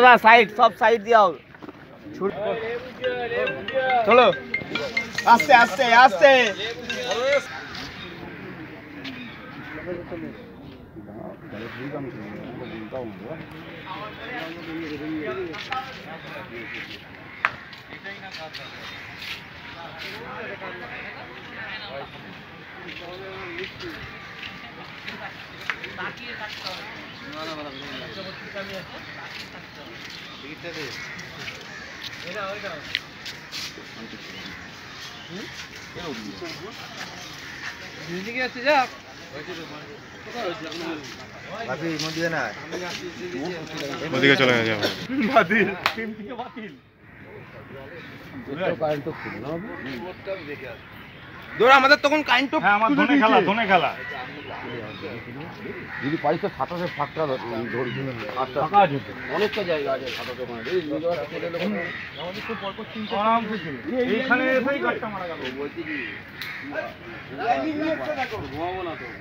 দাদা সাইড সব সাইড দিও চলো আস্তে আস্তে আস্তে ওদিকে চলে গেছে বাতিল টিম থেকে বাতিল দৌড় আমাদের তখন কারেন্ট তো হ্যাঁ আমার ধনে খেলা যদি পারিস তো ছাতাতে ফাঁকটা ফাঁকা আছে অনেকটা জায়গা আছে ছাতাতে এইখানে এসেই গাছটা মারা গেল বলছি কি ঘুমাবো না তো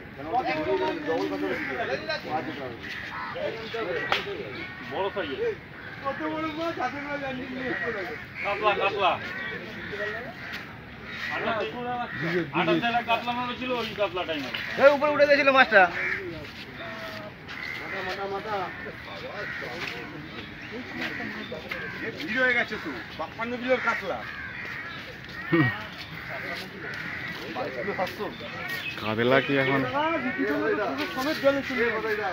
বড় সাইজের কত বড় মাছ হাতে করে জানিয়ে কাতলা কাতলা কাতলা মাছ ছিল ওই কাতলা টাইমে এই উপরে উঠে গেছিল মাছটা ভিড় হয়ে গেছে তো 52 কিলোর কাতলা কাতলা কি এখন সমেত জলে চলে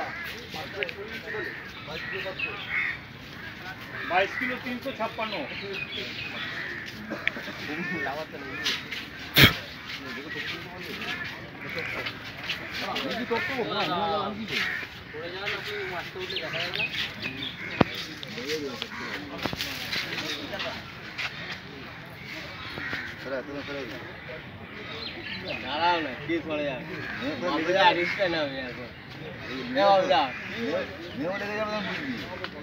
22 কিলো 356 দাঁড়াও না কি করে যাবে রিস্কটা নাও যাও নেও লেগে যাবে না বুঝবি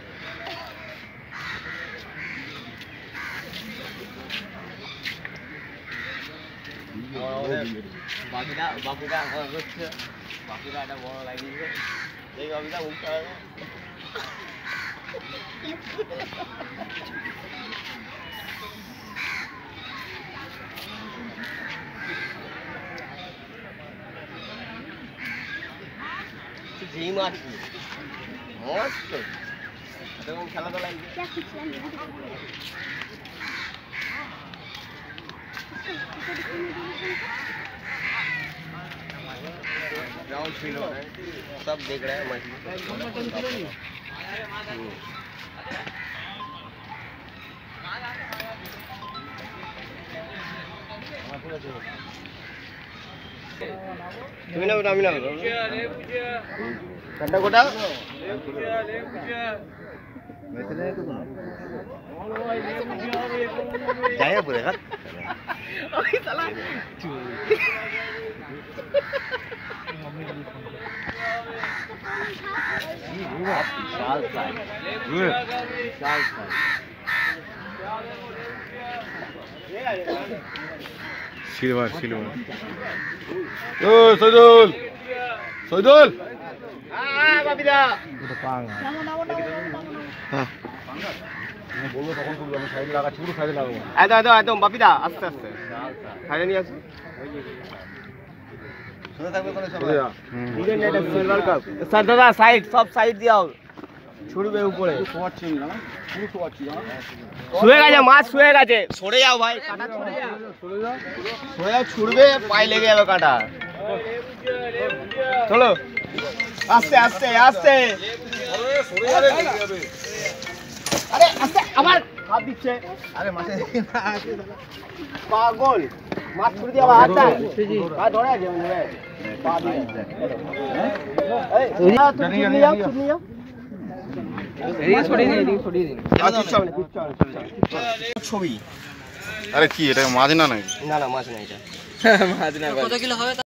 বাকিটা হচ্ছে বাকিটা একটা বড় লাগিয়েছে এই বাকিটা উঠতে হবে যেই মাছ মস্ত এরকম খেলাধুলা লাগবে ग्राउंड फील हो रहा है सब देख रहे हैं मछली তুমি না আমি না কাটা কোটা जाएगा पूरे हाथ अभी साला सिल्वर ओ सैदुल सैदुल हां बाबीदा हां বলবো তখন তুলবো আমি সাইড লাগাচ্ছি পুরো সাইডে লাগাবো একদম বাপিদা আস্তে আস্তে সাইডে নিয়ে আসো শুনে থাকবে কোন সবাই Indian net silver cup sir দাদা সাইড সব সাইড দিও ছুড়বে উপরে শোয়াচ্ছি না পুরো শোয়াচ্ছি না শুয়ে গেছে মাছ শুয়ে গেছে সরে যাও ভাই কাটা সরে যাও ছুড়বে পায়ে লেগে যাবে কাটা চলো আস্তে আস্তে আস্তে আরে আস্তে আবার হাত দিচ্ছে আরে মাছে পাগল মাছ ছুড়ে দিয়ে আবার হাতটা হাত ধরে আছে মনে পা দিয়ে এই তুমি নিয়ে যাও এদিকে ছড়িয়ে দিন ছবি আরে কি এটা মাছ না নাকি না মাছ না এটা মাছ না কত কিলো হবে